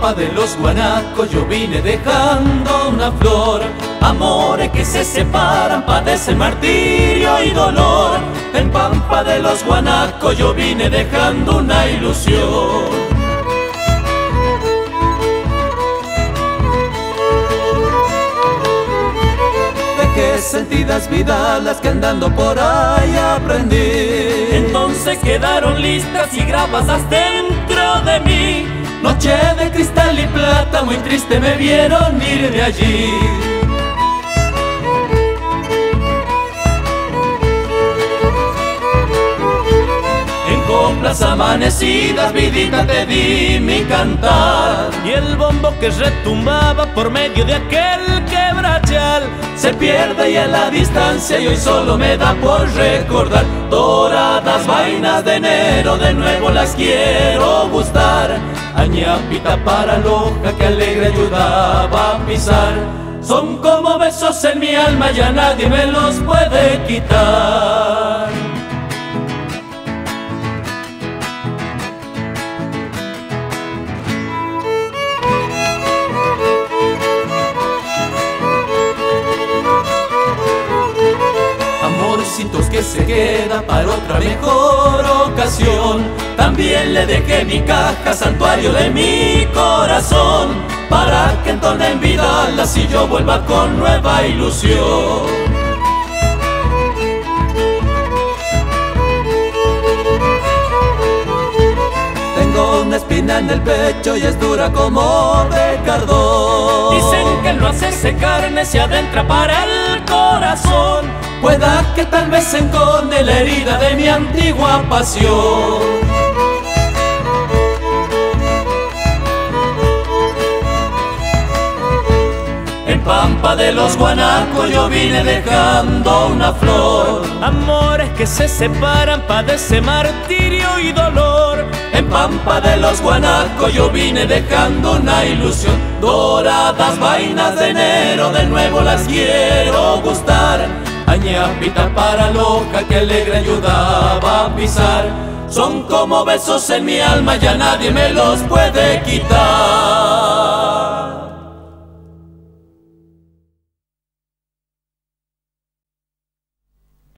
Pampa de los guanacos yo vine dejando una flor. Amores que se separan, padecen martirio y dolor. En Pampa de los guanacos yo vine dejando una ilusión. Qué sentidas vidas las que andando por ahí aprendí. Entonces quedaron listas y grabadas dentro de mí. Noche de cristal y plata, muy triste me vieron ir de allí. En coplas amanecidas, vidita, te di mi cantar. Y el bombo que retumbaba por medio de aquel quebrachal se pierde y a la distancia y hoy solo me da por recordar. Doradas vainas de enero, de nuevo las quiero gustar. Añapita para loca que alegre ayudaba a pisar. Son como besos en mi alma, ya nadie me los puede quitar. Amorcitos que se queda para otra mejor ocasión. También le dejé mi caja, santuario de mi corazón, para que entone en vida y yo vuelva con nueva ilusión. Tengo una espina en el pecho y es dura como de cardón. Dicen que no hacerse carne se adentra para el corazón. Pueda que tal vez se encone la herida de mi antigua pasión. En Pampa de los guanacos yo vine dejando una flor. Amores que se separan, padecen martirio y dolor. En Pampa de los guanacos yo vine dejando una ilusión. Doradas vainas de enero, de nuevo las quiero gustar. Añapita para loca que alegre ayudaba a pisar. Son como besos en mi alma, ya nadie me los puede quitar.